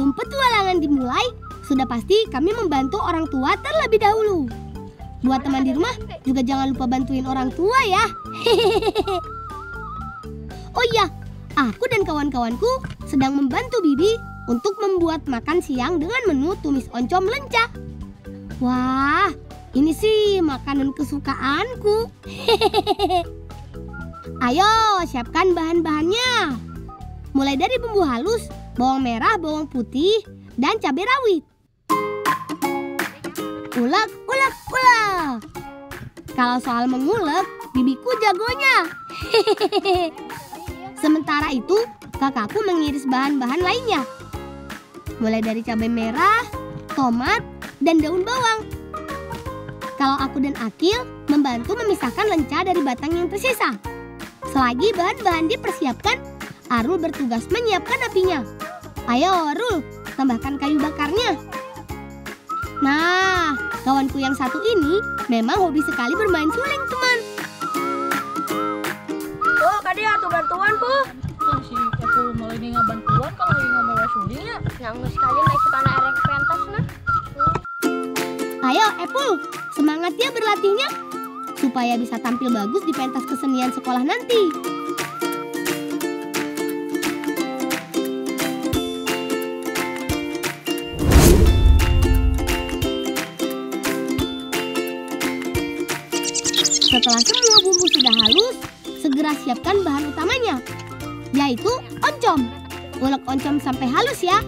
Sebelum petualangan dimulai, sudah pasti kami membantu orang tua terlebih dahulu. Buat teman di rumah juga jangan lupa bantuin orang tua ya. Oh iya, aku dan kawan-kawanku sedang membantu Bibi untuk membuat makan siang dengan menu tumis oncom lenca. Wah, ini sih makanan kesukaanku. Ayo, siapkan bahan-bahannya. Mulai dari bumbu halus, bawang merah, bawang putih, dan cabai rawit. Ulek, ulek, ulek. Kalau soal mengulek, bibiku jagonya. Sementara itu, kakakku mengiris bahan-bahan lainnya. Mulai dari cabai merah, tomat, dan daun bawang. Kalau aku dan Akil membantu memisahkan lenca dari batang yang tersisa. Selagi bahan-bahan dipersiapkan, Arul bertugas menyiapkan apinya. Ayo Arul, tambahkan kayu bakarnya. Nah, kawanku yang satu ini memang hobi sekali bermain suling, teman. Oh, kadi atuh bantuan, Bu. Si Epul mulai ini ngabantuan kalau lagi ngomel sulingnya. Nangis kalian naik kana erek pentas nah. Ayo Epul, semangat ya berlatihnya supaya bisa tampil bagus di pentas kesenian sekolah nanti. Setelah semua bumbu sudah halus, segera siapkan bahan utamanya, yaitu oncom. Ulek oncom sampai halus ya.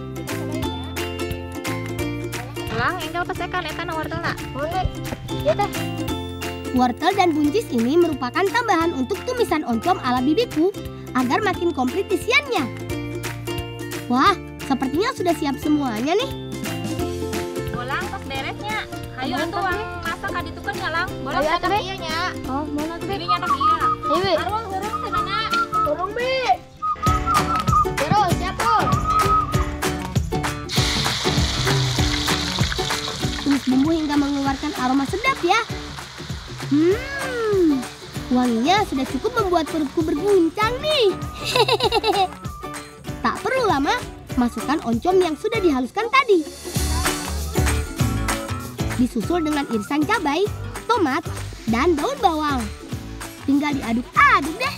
Lang, enggal pesekan eta na wortelna. Mun, ya teh. Wortel dan buncis ini merupakan tambahan untuk tumisan oncom ala bibiku agar makin komplit isiannya. Wah, sepertinya sudah siap semuanya nih. Bolang pas beresnya. Hayu atuh masak kaditukeun nya Lang. Bolang anak ieu nya. Oh, mana tuh? Dirinya anak ieu. Dewi. Arwang heureung cenana. Tolong, Bi. Terus siap, Bu. Tumis bumbu hingga mengeluarkan aroma sedap ya. Wanginya sudah cukup membuat perutku berguncang nih. Tak perlu lama, masukkan oncom yang sudah dihaluskan tadi. Disusul dengan irisan cabai, tomat, dan daun bawang. Tinggal diaduk-aduk deh.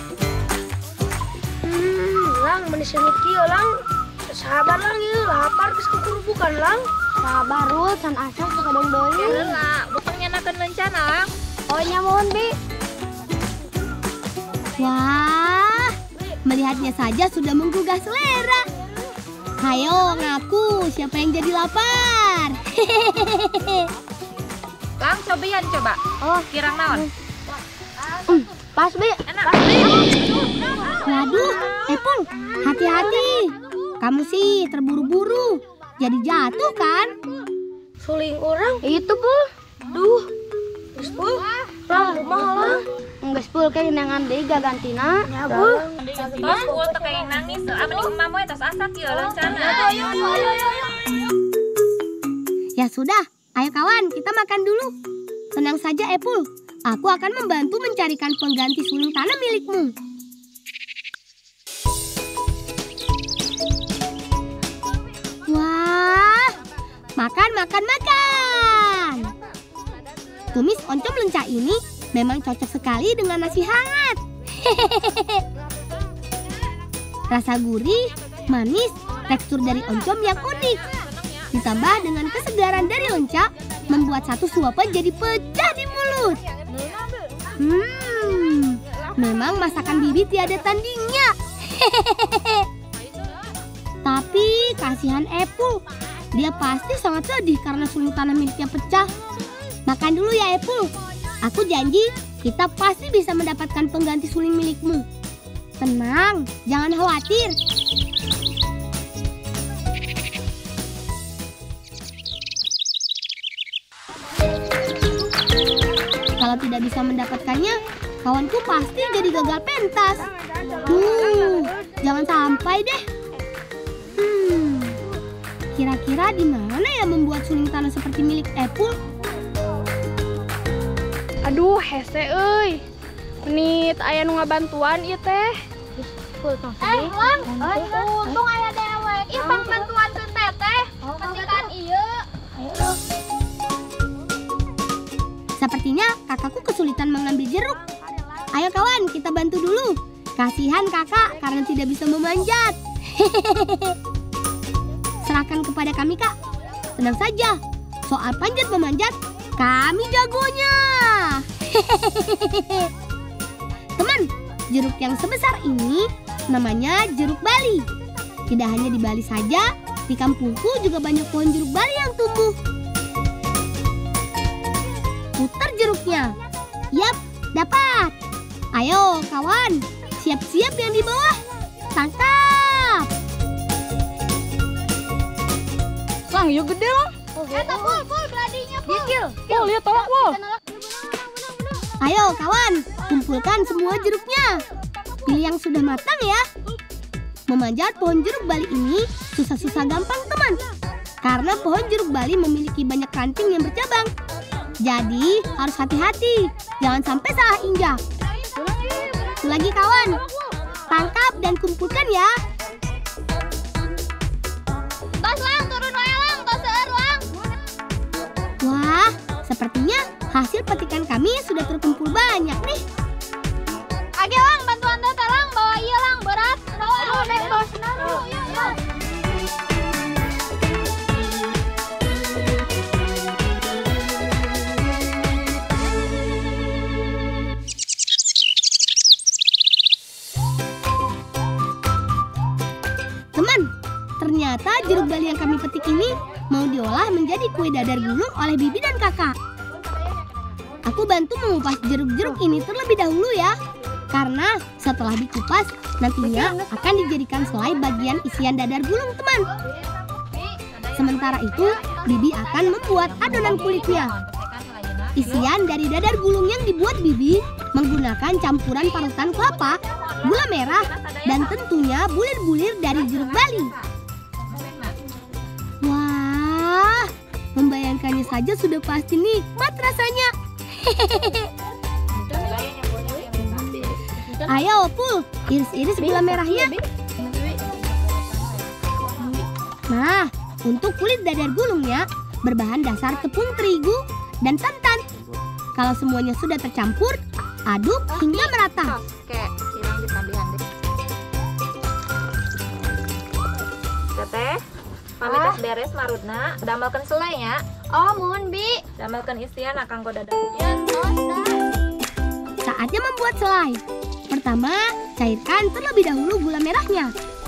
Lang, manis leungit kieu, Lang. Sabar Lang ieu, lapar geus kukurubukan, Lang. Sabar, Rul, can asal suka dong doi. Heula, bukang nyanakeun lencana, Lang. Oh, nyamun, Bi. Wah, melihatnya saja sudah menggugah selera. Hayo, ngaku siapa yang jadi lapar. Lang, cobian coba. Oh, Kirang naon? pas, Bi. Enak. Waduh, Epul, hati-hati. Kamu sih terburu-buru, jadi jatuh kan? Suling orang. Itu, Pul. Duh. Geus Pul. Lang, kumaha Lang? Nggak Pul, kayak nangan deh gagantina. Ya, Bu. Terus gua teh kayak nangis. Apa nih mama eta asak ieu lencana. Ayo. Ya sudah, ayo kawan, kita makan dulu. Tenang saja, Epul. Aku akan membantu mencarikan pengganti suling tanah milikmu. Wah, makan. Tumis oncom lenca ini memang cocok sekali dengan nasi hangat. Rasa gurih, manis, tekstur dari oncom yang unik. Ditambah dengan kesegaran dari lenca, membuat satu suapan jadi pecah di mulut. Memang masakan Bibi tiada tandingnya. Tapi kasihan Epul, dia pasti sangat sedih karena suling tanah miliknya pecah. Makan dulu ya Epul. Aku janji kita pasti bisa mendapatkan pengganti suling milikmu. Tenang, jangan khawatir. Kalau tidak bisa mendapatkannya, kawanku pasti jadi gagal pentas. Jangan sampai deh. Kira-kira di mana ya membuat suling tanah seperti milik Epul? Aduh, hese euy. Menit aya nu ngabantuan ieu teh. Lang, untung aya dewek. Ih, pang bantuan teh. Sepertinya kakakku kesulitan mengambil jeruk. Ayo kawan, kita bantu dulu. Kasihan kakak karena tidak bisa memanjat. Serahkan kepada kami, Kak. Tenang saja, soal panjat memanjat, kami jagonya. Teman, jeruk yang sebesar ini namanya jeruk Bali. Tidak hanya di Bali saja, di kampungku juga banyak pohon jeruk Bali yang tumbuh. Putar jeruknya. Yap, dapat. Ayo kawan, siap-siap yang di bawah. Tangkap. Lang, yuk gede lang. Full gladinya full. Wah, lihat tolak, wah. Ayo kawan, kumpulkan semua jeruknya. Pilih yang sudah matang ya. Memanjat pohon jeruk Bali ini susah-susah gampang teman. Karena pohon jeruk Bali memiliki banyak ranting yang bercabang. Jadi harus hati-hati, jangan sampai salah injak. Lagi kawan, tangkap dan kumpulkan ya. Tos lang, turun wae lang, tos seueur lang. Wah, sepertinya hasil petikan kami sudah terkumpul banyak nih. Age lang, bantuan teh lang, bawa ieu lang berat. Aduh, nek bawa sendal dulu, yuk. Teman, ternyata jeruk Bali yang kami petik ini mau diolah menjadi kue dadar gulung oleh bibi dan kakak. Aku bantu mengupas jeruk-jeruk ini terlebih dahulu ya. Karena setelah dikupas, nantinya akan dijadikan selai bagian isian dadar gulung teman. Sementara itu, bibi akan membuat adonan kulitnya. Isian dari dadar gulung yang dibuat bibi menggunakan campuran parutan kelapa, gula merah, dan tentunya bulir-bulir dari jeruk Bali. Wah, membayangkannya saja sudah pasti nikmat rasanya. Ayo, Pul, iris-iris gula merahnya. Nah, untuk kulit dadar gulungnya berbahan dasar tepung terigu dan santan. Kalau semuanya sudah tercampur, aduk hingga merata. Oke, silang ditambihan deh. Teteh, pamitas beres marudna, damelkeun selai nya. Oh, mun Bi. Damelkeun isian akang goda dadar. Saatnya membuat selai. Pertama, cairkan terlebih dahulu gula merahnya.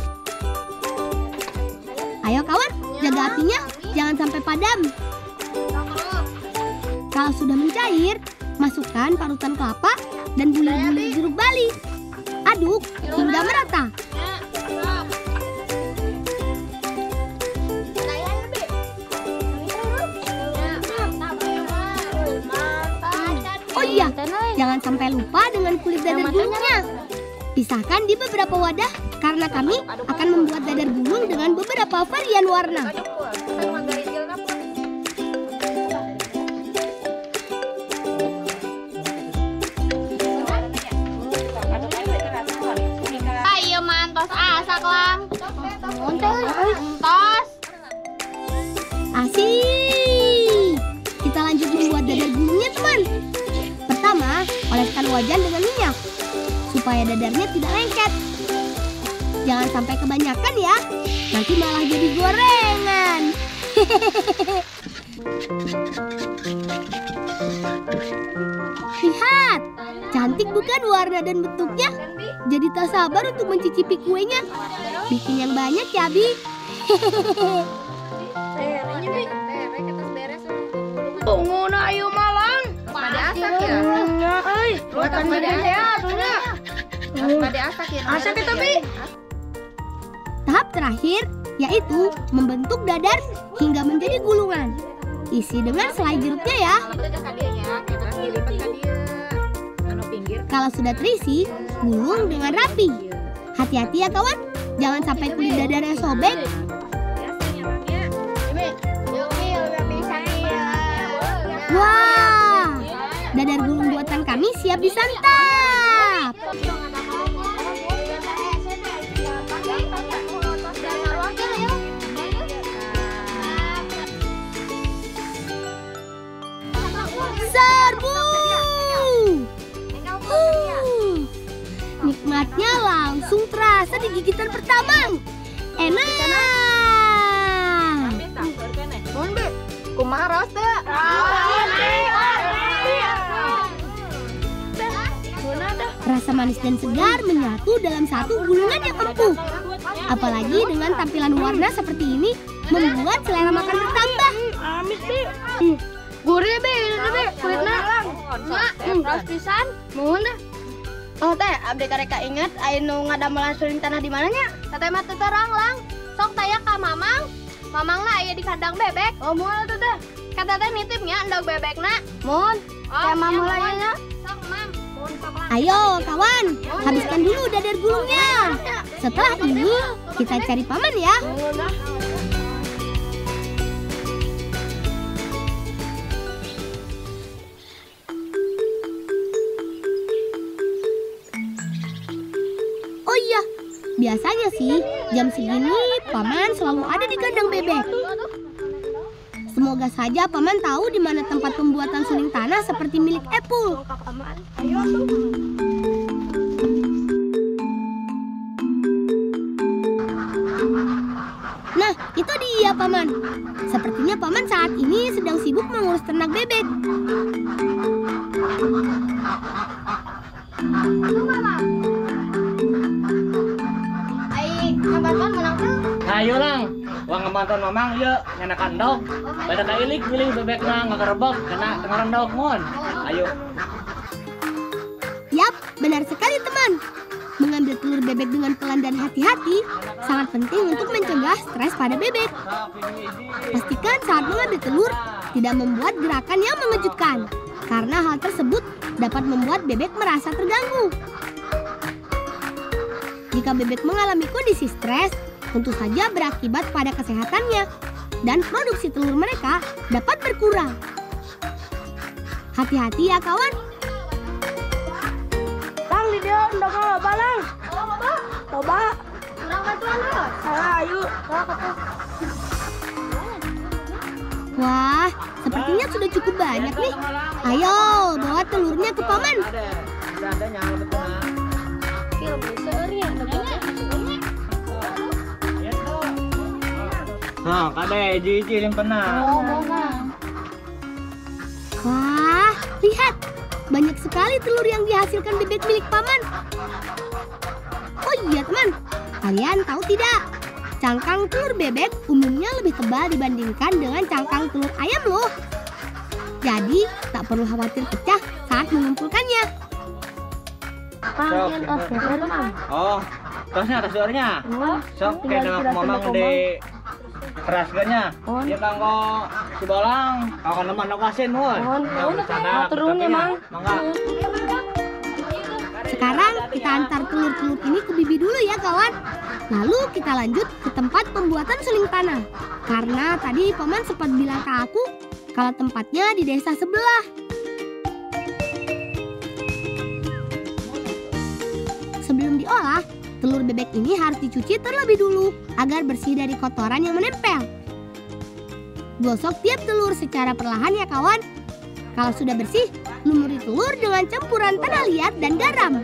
Ayo kawan, jaga apinya, jangan sampai padam. Kalau sudah mencair, masukkan parutan kelapa dan bulir-bulir jeruk Bali. Aduk hingga merata. Oh iya, jangan sampai lupa dengan kulit dadar gulungnya. Pisahkan di beberapa wadah karena kami akan membuat dadar gulung dengan beberapa varian warna. Ayo mantos asak lang. Tos. Asik. Kita lanjut membuat dadar gulungnya teman. Pertama, oleskan wajan dengan minyak supaya dadarnya tidak lengket. Jangan sampai kebanyakan ya, nanti malah jadi gorengan. Lihat, cantik bukan warna dan bentuknya? Jadi tak sabar untuk mencicipi kuenya. Bikin yang banyak ya, Bi. Tunggu na ayo malang. Pada asak ya. Ya, euy. Buatan pada asak. Pada asak ya. Asak kita, Bi. Tahap terakhir yaitu membentuk dadar hingga menjadi gulungan. Isi dengan selai jeruknya ya. Kalau sudah terisi, gulung dengan rapi. Hati-hati ya kawan, jangan sampai kulit dadarnya sobek. Wah, dadar gulung buatan kami siap disantap. Serbu! terasa di gigitan pertama. Enak. Mohon Bi, kumaha rasa? Rasa manis dan segar menyatu dalam satu gulungan yang empuk. Apalagi dengan tampilan warna seperti ini membuat selera makan bertambah. Amis Bi. Gurih Bi, kulitna. Ras pisan. Mohon dah. Oh teh, abdi kareka inget anu ngadamelan suling tanah di mananya? Teteh mah teu terang lang. Sok tanya ka Mamang. Mamang lah aya di kandang bebek. Oh moal tuh teh. Kata teh nitipnya endog bebekna. Mohon. Kayak mama iya, lagi nya. Sok Mam. Mohon sok lang. Ayo kawan, habiskan dulu dadar gulungnya. Setelah ini kita cari paman ya. Mohon dah. Oh iya, biasanya sih jam segini paman selalu ada di kandang bebek. Semoga saja paman tahu di mana tempat pembuatan suling tanah seperti milik Epul. Nah, itu dia paman. Sepertinya paman saat ini sedang sibuk mengurus ternak bebek. Ayo lang, wang ngemanton mamang yuk nyana kandok. Pada kailik milih bebekna ngakerebek kena tengah rendok mon. Ayo. Yap, benar sekali teman. Mengambil telur bebek dengan pelan dan hati-hati sangat penting untuk mencegah stres pada bebek. Pastikan saat mengambil telur tidak membuat gerakan yang mengejutkan, karena hal tersebut dapat membuat bebek merasa terganggu. Jika bebek mengalami kondisi stres, tentu saja berakibat pada kesehatannya dan produksi telur mereka dapat berkurang. Hati-hati ya kawan. Lang di dia ndak apa lang. Coba. Kurang bantuan lo. Ayo. Wah, sepertinya sudah cukup banyak nih. Ayo, bawa telurnya ke paman. Ada nyala betul. Nah, kade jiji limpena. Wah, lihat. Banyak sekali telur yang dihasilkan bebek milik paman. Oh iya teman, kalian tahu tidak? Cangkang telur bebek umumnya lebih tebal dibandingkan dengan cangkang telur ayam loh. Jadi, tak perlu khawatir pecah saat mengumpulkannya. Oh, terusnya atas luarnya. Sok kena mamang di keraskannya. Dia kanggo si bolang, kanggo neman okasin mun. Turun ya mang. Mangga. Sekarang kita antar telur-telur ini ke bibi dulu ya kawan. Lalu kita lanjut ke tempat pembuatan suling tanah. Karena tadi paman sempat bilang ke aku kalau tempatnya di desa sebelah. Sebelum diolah, telur bebek ini harus dicuci terlebih dulu agar bersih dari kotoran yang menempel. Gosok tiap telur secara perlahan ya kawan. Kalau sudah bersih, lumuri telur dengan campuran tanah liat dan garam.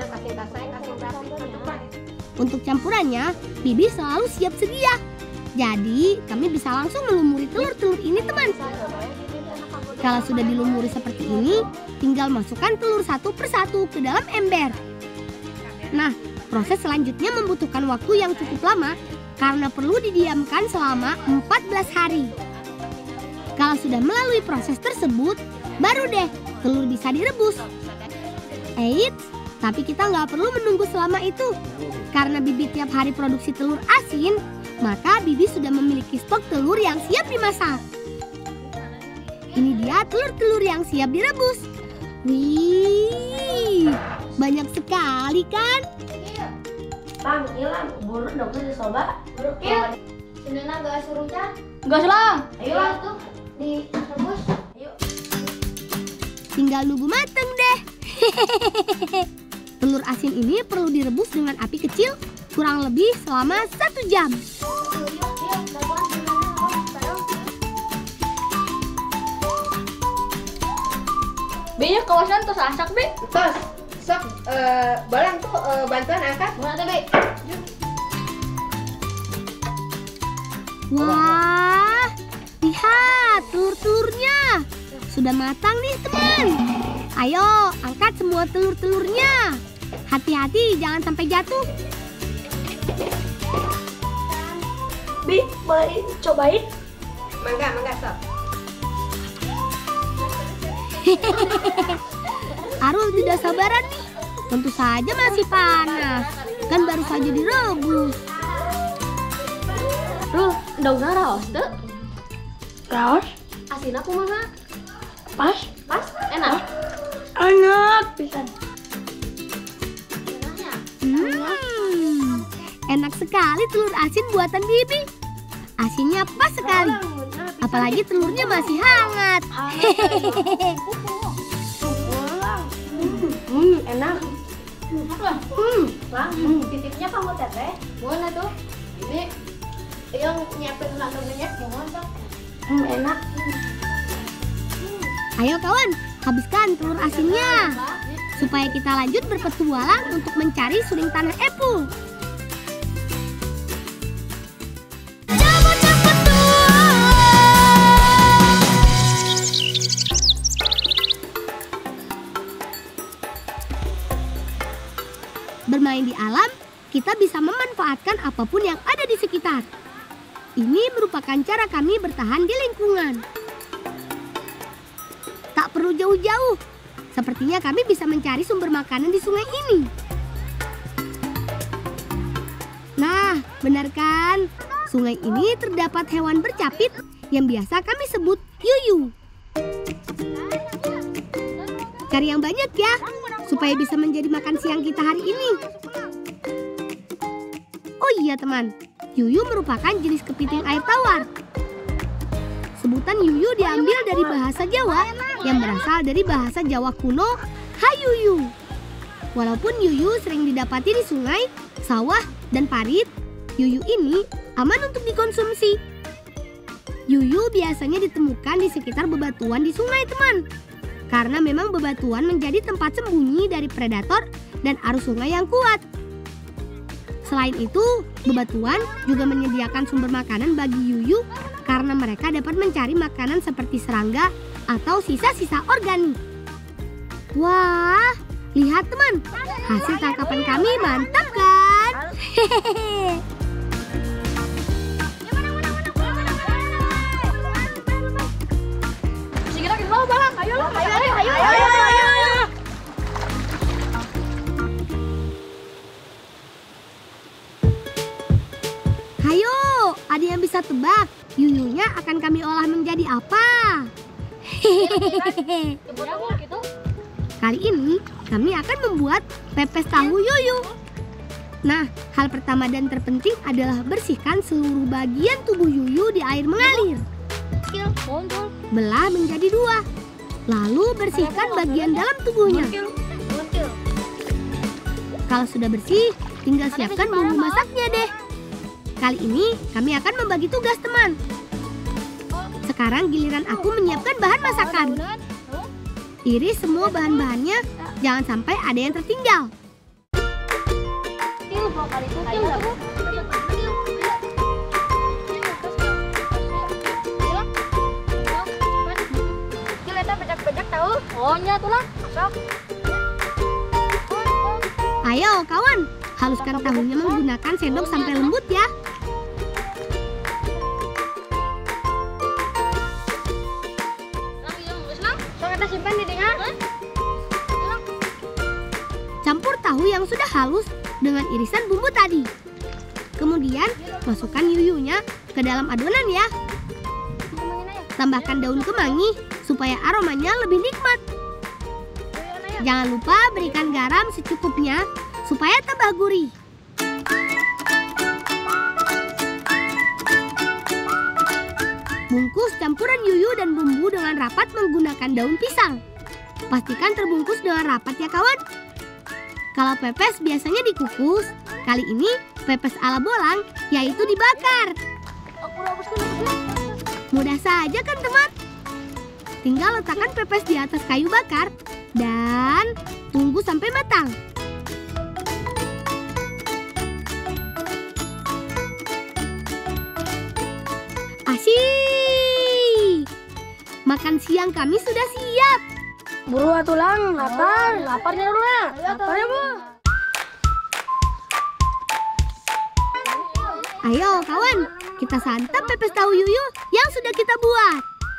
Untuk campurannya, Bibi selalu siap sedia. Jadi, kami bisa langsung melumuri telur-telur ini teman. Kalau sudah dilumuri seperti ini, tinggal masukkan telur satu persatu ke dalam ember. Nah, proses selanjutnya membutuhkan waktu yang cukup lama karena perlu didiamkan selama 14 hari. Kalau sudah melalui proses tersebut, baru deh telur bisa direbus. Eits, tapi kita nggak perlu menunggu selama itu. Karena Bibi tiap hari produksi telur asin, maka Bibi sudah memiliki stok telur yang siap dimasak. Ini dia telur-telur yang siap direbus. Wih, banyak sekali kan? Bang, hilang buruk dong dicoba. Buruk ya. Sebenarnya gak suruh kan? Gas lang. Ayo tuh direbus. Ayo. Tinggal nunggu mateng deh. Telur asin ini perlu direbus dengan api kecil kurang lebih selama 1 jam. Binya kawasan terus asak Bi. Tos, sok bolang tuh bantuan angkat. Mana teh, Be? Wah, lihat telur-telurnya. Sudah matang nih teman. Ayo, angkat semua telur-telurnya. Hati-hati, jangan sampai jatuh. Bi, boleh cobain? Mangga, Sob. Arul tidak sabaran nih. Tentu saja masih panas. Kan baru saja direbus. Ruh, daunnya raos deh. Raos? Asin aku mah. Pas? Enak? Enak pisan. Enak sekali telur asin buatan Bibi. Asinnya pas sekali. Apalagi telurnya masih hangat. Enak. Bang, titipnya kamu teteh. Mana tuh? Ini yang nyiapin langgengnya gimana? Enak. Ayo kawan, habiskan telur asinnya. Supaya kita lanjut berpetualang untuk mencari suling tanah epul. Bermain di alam, kita bisa memanfaatkan apapun yang ada di sekitar. Ini merupakan cara kami bertahan di lingkungan. Tak perlu jauh-jauh, sepertinya kami bisa mencari sumber makanan di sungai ini. Nah, benar kan? Sungai ini terdapat hewan bercapit yang biasa kami sebut yuyu. Cari yang banyak ya, supaya bisa menjadi makan siang kita hari ini. Oh iya teman, yuyu merupakan jenis kepiting air tawar. Sebutan yuyu diambil dari bahasa Jawa yang berasal dari bahasa Jawa kuno hayuyu. Walaupun yuyu sering didapati di sungai, sawah, dan parit, yuyu ini aman untuk dikonsumsi. Yuyu biasanya ditemukan di sekitar bebatuan di sungai teman. Karena memang bebatuan menjadi tempat sembunyi dari predator dan arus sungai yang kuat. Selain itu, bebatuan juga menyediakan sumber makanan bagi yuyu karena mereka dapat mencari makanan seperti serangga atau sisa-sisa organik. Wah, lihat teman, hasil tangkapan kami mantap kan? Hehehe. Hayo, ada yang bisa tebak yuyunya akan kami olah menjadi apa? Hehehe. Kali ini kami akan membuat pepes tahu yuyu. Nah, hal pertama dan terpenting adalah bersihkan seluruh bagian tubuh yuyu di air mengalir. Belah menjadi 2. Lalu bersihkan bagian dalam tubuhnya. Kalau sudah bersih, tinggal siapkan bumbu masaknya deh. Kali ini kami akan membagi tugas teman. Sekarang giliran aku menyiapkan bahan masakan. Iris semua bahan-bahannya, jangan sampai ada yang tertinggal. Ayo kawan, haluskan tahunya menggunakan sendok sampai lembut ya. Campur tahu yang sudah halus dengan irisan bumbu tadi. Kemudian masukkan yuyunya ke dalam adonan ya. Tambahkan daun kemangi supaya aromanya lebih nikmat. Jangan lupa berikan garam secukupnya supaya tambah gurih. Bungkus campuran yuyu dan bumbu dengan rapat menggunakan daun pisang. Pastikan terbungkus dengan rapat ya kawan. Kalau pepes biasanya dikukus, kali ini pepes ala bolang yaitu dibakar. Mudah saja kan teman? Tinggal letakkan pepes di atas kayu bakar dan tunggu sampai matang. Makan siang kami sudah siap. Buru atuh Lang, lapar. Laparnya dulu ya. Laparnya, Bu. Ayo kawan, kita santap pepes tahu yuyu yang sudah kita buat.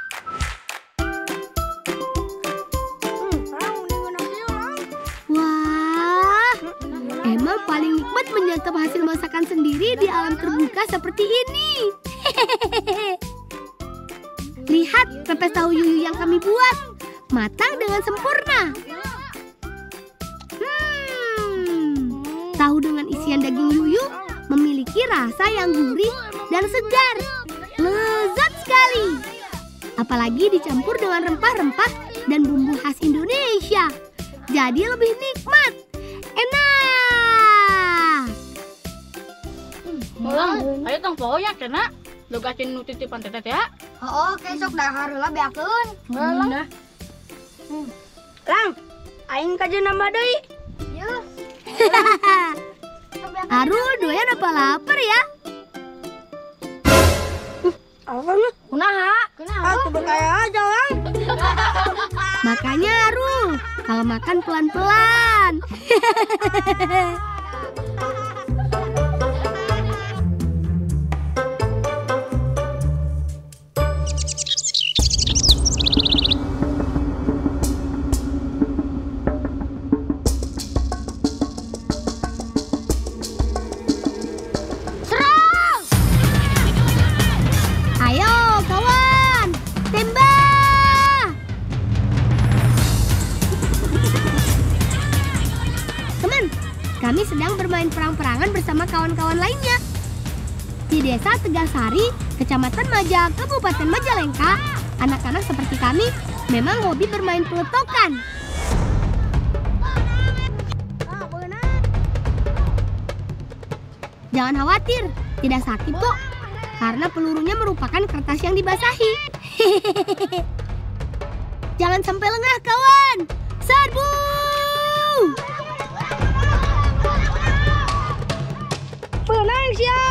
Wah, emang paling nikmat menyantap hasil masakan sendiri di alam terbuka seperti ini. Lihat pepes tahu yuyu yang kami buat, matang dengan sempurna. Tahu dengan isian daging yuyu memiliki rasa yang gurih dan segar. Lezat sekali. Apalagi dicampur dengan rempah-rempah dan bumbu khas Indonesia. Jadi lebih nikmat. Enak. Lang, ayo tong poya cenah. Lugasin nu titipan teteh ya. Oh, kesok dah hareula beakeun. Lang. Lang, aing ka jeung nambah deui. Yeuh. Arul, doyan apa lapar ya? Apa lu? Kunaha? Aku berkaya aja, Lang. Makanya Arul, kalau makan pelan-pelan. Kami sedang bermain perang-perangan bersama kawan-kawan lainnya. Di desa Tegasari, Kecamatan Maja, Kabupaten Majalengka, anak-anak seperti kami memang hobi bermain peletokan. Jangan khawatir, tidak sakit kok, karena pelurunya merupakan kertas yang dibasahi. Jangan sampai lengah kawan, serbu! Menang sia.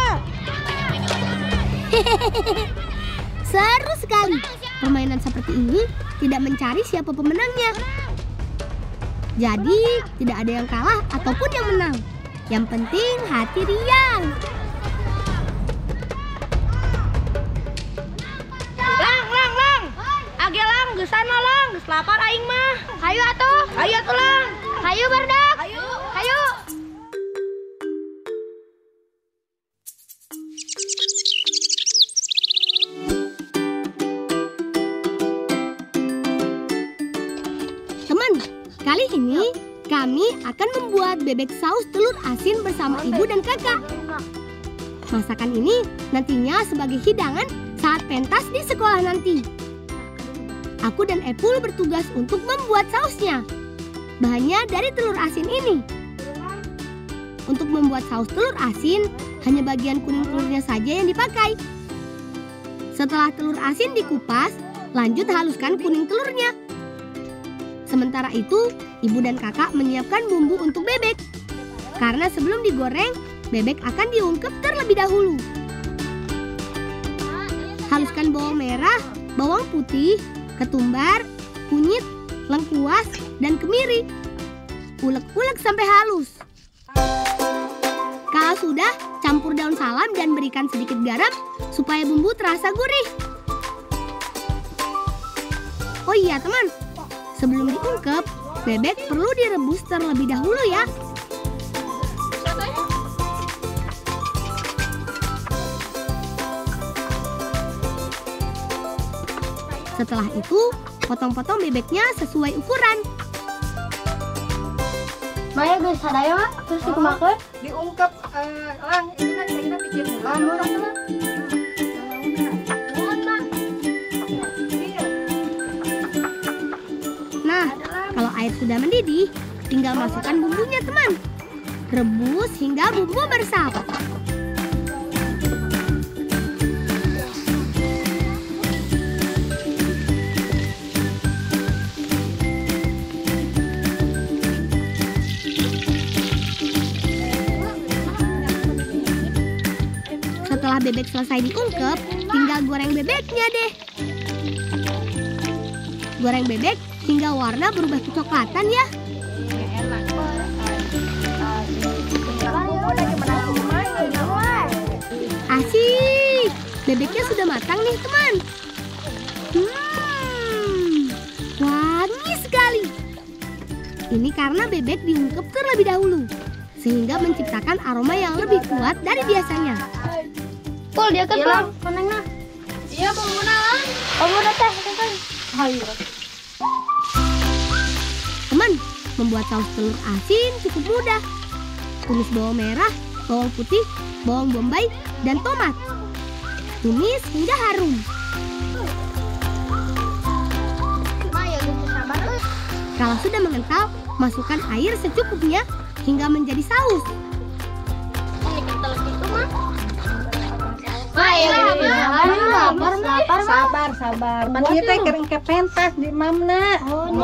Seru sekali. Permainan seperti ini tidak mencari siapa pemenangnya. Jadi tidak ada yang kalah ataupun yang menang. Yang penting hati riang. Lang. Age Lang, geus sana Lang, geus lapar aing mah. Hayu atuh. Hayu atuh Lang. Hayu barudak. Hayu. Teman, kali ini kami akan membuat bebek saus telur asin bersama ibu dan kakak. Masakan ini nantinya sebagai hidangan saat pentas di sekolah nanti. Aku dan Epul bertugas untuk membuat sausnya. Bahannya dari telur asin ini. Untuk membuat saus telur asin, hanya bagian kuning telurnya saja yang dipakai. Setelah telur asin dikupas, lanjut haluskan kuning telurnya. Sementara itu, ibu dan kakak menyiapkan bumbu untuk bebek. Karena sebelum digoreng, bebek akan diungkep terlebih dahulu. Haluskan bawang merah, bawang putih, ketumbar, kunyit, lengkuas, dan kemiri. Ulek-ulek sampai halus. Kalau sudah, campur daun salam dan berikan sedikit garam supaya bumbu terasa gurih. Oh iya teman, sebelum diungkep, bebek perlu direbus terlebih dahulu ya. Setelah itu, potong-potong bebeknya sesuai ukuran. Maya geus sadaya mah, terus dikumakeun. Diungkep Lang, ini kan kita bikin Nah, kalau air sudah mendidih, tinggal masukkan bumbunya teman. Rebus hingga bumbu meresap. Setelah bebek selesai diungkep, tinggal goreng bebeknya deh. Goreng bebek hingga warna berubah kecoklatan ya. Asik, bebeknya sudah matang nih teman. Wangi sekali. Ini karena bebek diungkep terlebih dahulu, sehingga menciptakan aroma yang lebih kuat dari biasanya. Pul, dia kan Pul. Konengnya. Iya, pengguna. Udah teh, kan. Ayo. Teman, membuat saus telur asin cukup mudah. Tumis bawang merah, bawang putih, bawang bombay, dan tomat. Tumis hingga harum. Kalau sudah mengental, masukkan air secukupnya hingga menjadi saus. Sabar. Mati teh kering ke pentas di mamna.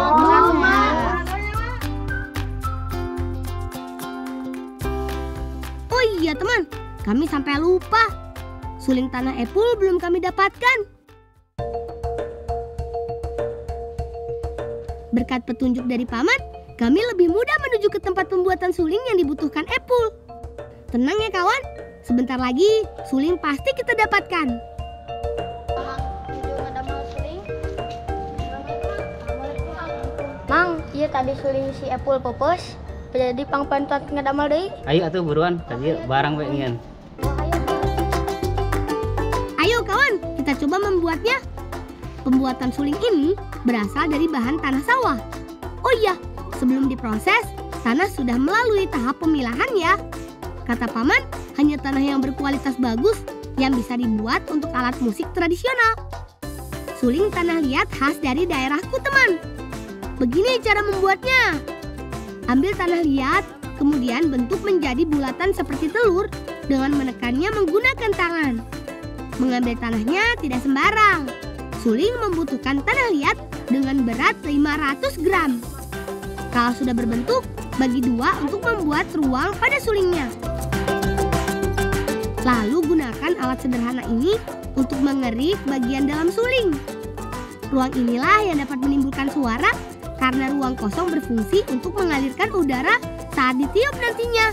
Oh iya teman, kami sampai lupa. Suling tanah epul belum kami dapatkan. Berkat petunjuk dari paman, kami lebih mudah menuju ke tempat pembuatan suling yang dibutuhkan epul. Tenang ya kawan, sebentar lagi suling pasti kita dapatkan. Mang, iya tadi suling si epul pepes. Jadi pangpantat ngadamal deui. Ayo atuh buruan, tadi barang we ingin. Ayo kawan, kita coba membuatnya. Pembuatan suling ini berasal dari bahan tanah sawah. Oh iya, sebelum diproses, tanah sudah melalui tahap pemilahan ya. Kata paman, hanya tanah yang berkualitas bagus yang bisa dibuat untuk alat musik tradisional. Suling tanah liat khas dari daerahku teman. Begini cara membuatnya. Ambil tanah liat, kemudian bentuk menjadi bulatan seperti telur dengan menekannya menggunakan tangan. Mengambil tanahnya tidak sembarang. Suling membutuhkan tanah liat dengan berat 500 gram. Kalau sudah berbentuk, bagi dua untuk membuat ruang pada sulingnya. Lalu gunakan alat sederhana ini untuk mengerik bagian dalam suling. Ruang inilah yang dapat menimbulkan suara karena ruang kosong berfungsi untuk mengalirkan udara saat ditiup nantinya.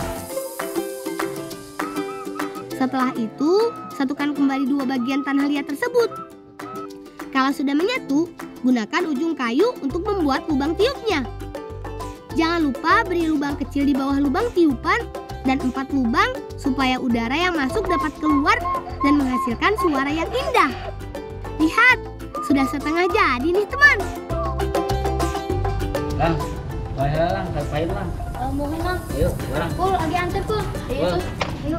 Setelah itu, satukan kembali dua bagian tanah liat tersebut. Kalau sudah menyatu, gunakan ujung kayu untuk membuat lubang tiupnya. Jangan lupa beri lubang kecil di bawah lubang tiupan dan 4 lubang supaya udara yang masuk dapat keluar dan menghasilkan suara yang indah. Lihat, sudah setengah jadi nih teman. Lang, baheula lang, pahit lang. Mohon Mang. Ayo, barang. Pul, lagi antar Pul. Ayo.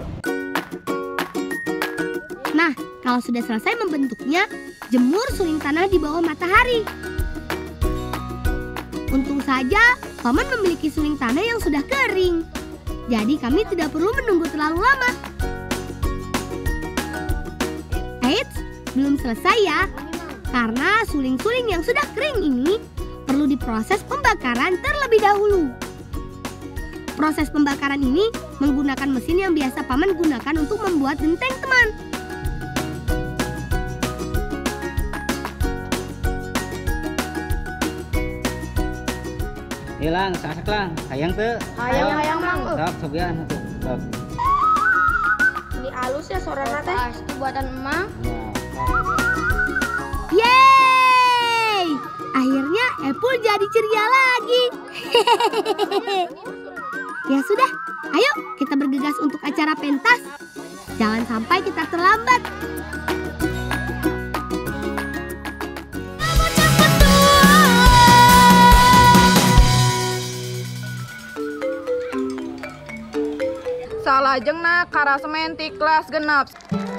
Nah, kalau sudah selesai membentuknya, jemur suling tanah di bawah matahari. Untung saja paman memiliki suling tanah yang sudah kering. Jadi kami tidak perlu menunggu terlalu lama. Eits, belum selesai ya. Karena suling-suling yang sudah kering ini perlu diproses pembakaran terlebih dahulu. Proses pembakaran ini menggunakan mesin yang biasa paman gunakan untuk membuat genteng teman. Hilang, sasak lang. Hayang tuh. Hayang Mang. Sok, sobian atuh. Sok. Ini halus ya suaranya teh. Pasti buatan Emang. Yeay! Akhirnya epul jadi ceria lagi. Ya sudah, ayo kita bergegas untuk acara pentas. Jangan sampai kita terlambat. Salajengna karasemen ti kelas genep.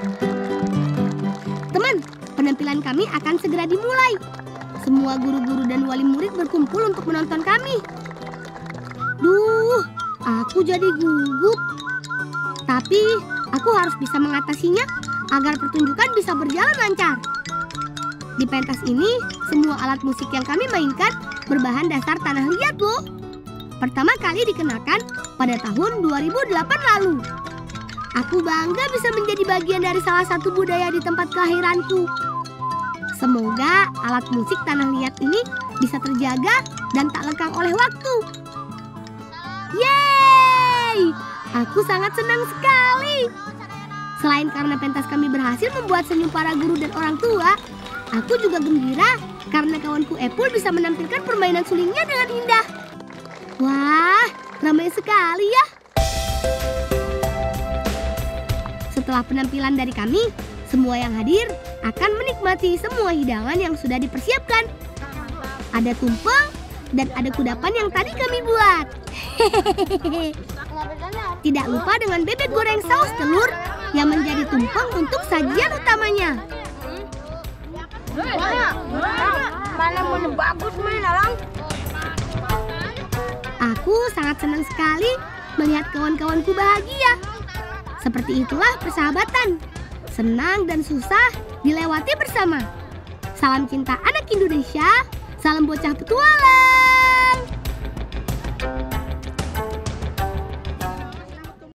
Teman, penampilan kami akan segera dimulai. Semua guru-guru dan wali murid berkumpul untuk menonton kami. Duh, aku jadi gugup. Tapi aku harus bisa mengatasinya agar pertunjukan bisa berjalan lancar. Di pentas ini, semua alat musik yang kami mainkan berbahan dasar tanah liat loh. Pertama kali dikenakan pada tahun 2008 lalu. Aku bangga bisa menjadi bagian dari salah satu budaya di tempat kelahiranku. Semoga alat musik Tanah Liat ini bisa terjaga dan tak lekang oleh waktu. Yeay! Aku sangat senang sekali. Selain karena pentas kami berhasil membuat senyum para guru dan orang tua, aku juga gembira karena kawanku Epul bisa menampilkan permainan sulingnya dengan indah. Wah, ramai sekali ya. Setelah penampilan dari kami, semua yang hadir akan menikmati semua hidangan yang sudah dipersiapkan. Ada tumpeng dan ada kudapan yang tadi kami buat. Tidak lupa dengan bebek goreng saus telur yang menjadi tumpeng untuk sajian utamanya. Mana mau bagus main alang? Aku sangat senang sekali melihat kawan-kawanku bahagia. Seperti itulah persahabatan. Senang dan susah dilewati bersama. Salam cinta anak Indonesia, salam bocah petualang.